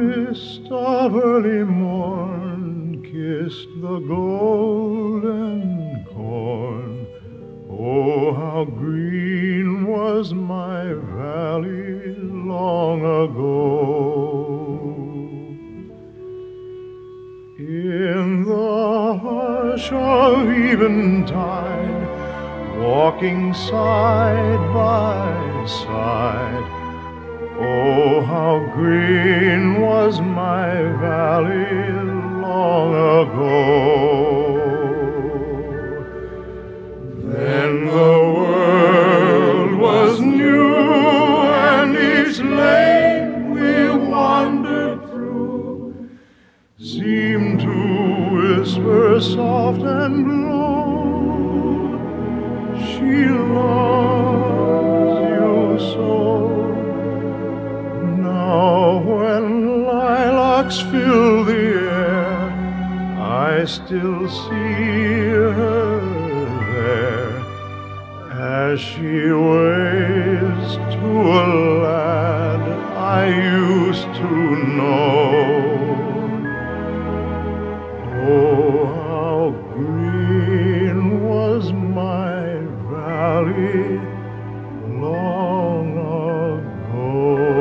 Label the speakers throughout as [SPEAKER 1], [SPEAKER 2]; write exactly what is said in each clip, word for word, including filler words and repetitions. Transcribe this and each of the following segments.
[SPEAKER 1] mist of early morn kissed the golden corn, oh, how green was my valley long ago. In the hush of eventide, walking side by side, oh, how green was my valley long ago. Then the world was new, and each lane we wandered through seemed to whisper soft and low, she loves you so. Now when lilacs fill the air, I still see her there, as she waves to a lad I used to know. Oh, how green was my valley long ago.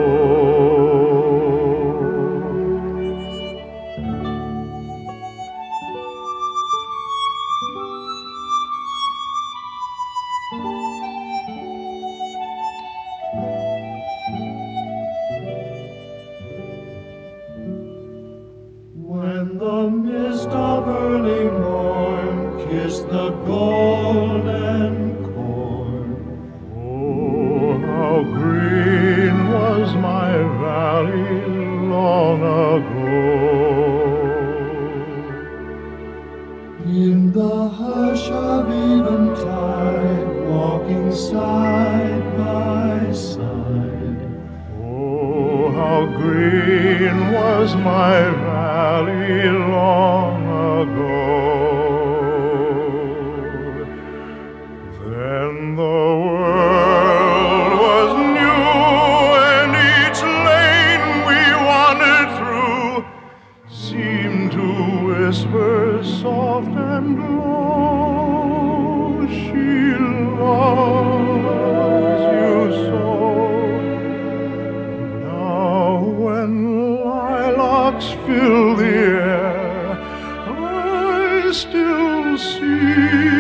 [SPEAKER 1] When the mist of early morn kissed the golden corn, oh, how green was my valley long ago. In the hush of eventide, walking side by side, oh, how green was my valley long ago. Then the world was new, and each lane we wandered through seemed to whisper soft and low, she loves you so. Now when lilacs fill the air, I still see